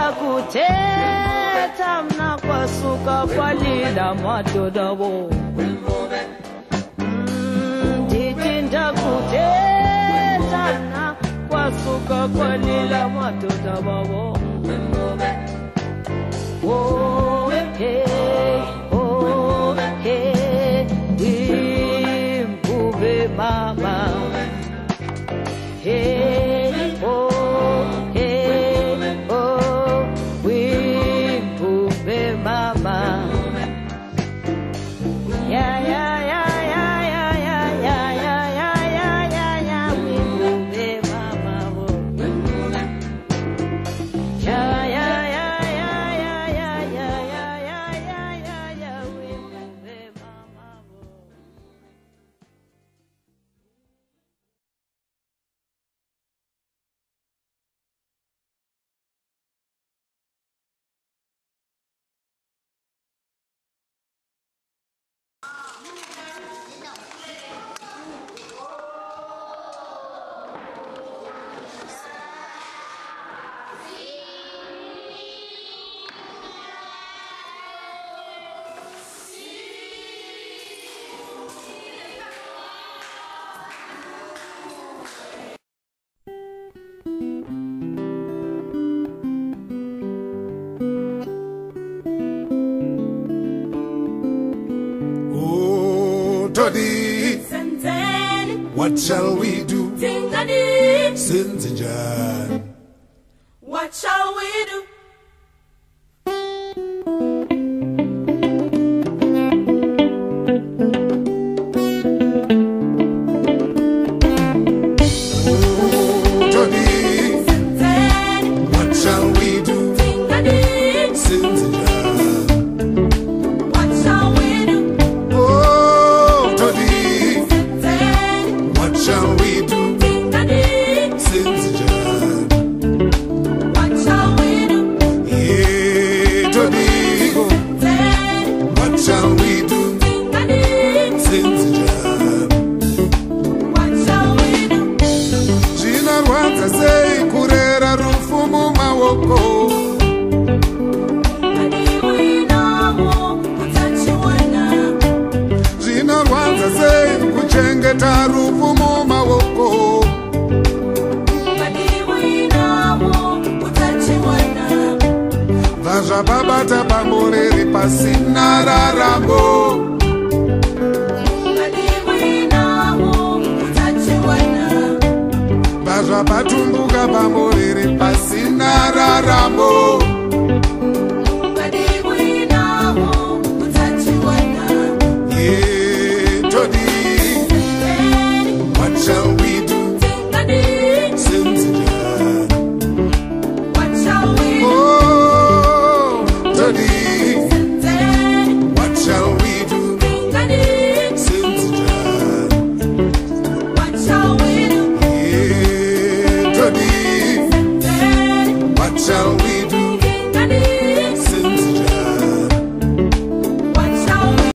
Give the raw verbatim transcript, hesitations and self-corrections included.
kuthetha mna kwasuka kwalila madoda wo ndithi ndakuthetha mna kwasuka kwalila madoda babo oh hey oh hey impube mama hey oh hey oh impube mama yeah yeah yeah yeah yeah yeah yeah yeah yeah yeah yeah impube mama yeah yeah yeah yeah yeah yeah yeah yeah yeah yeah yeah impube mama. What shall we do? Sinzinjan. What shall we do? Baba tapamuriri pasina raramo Baja patumbuka pamuriri pasina raramo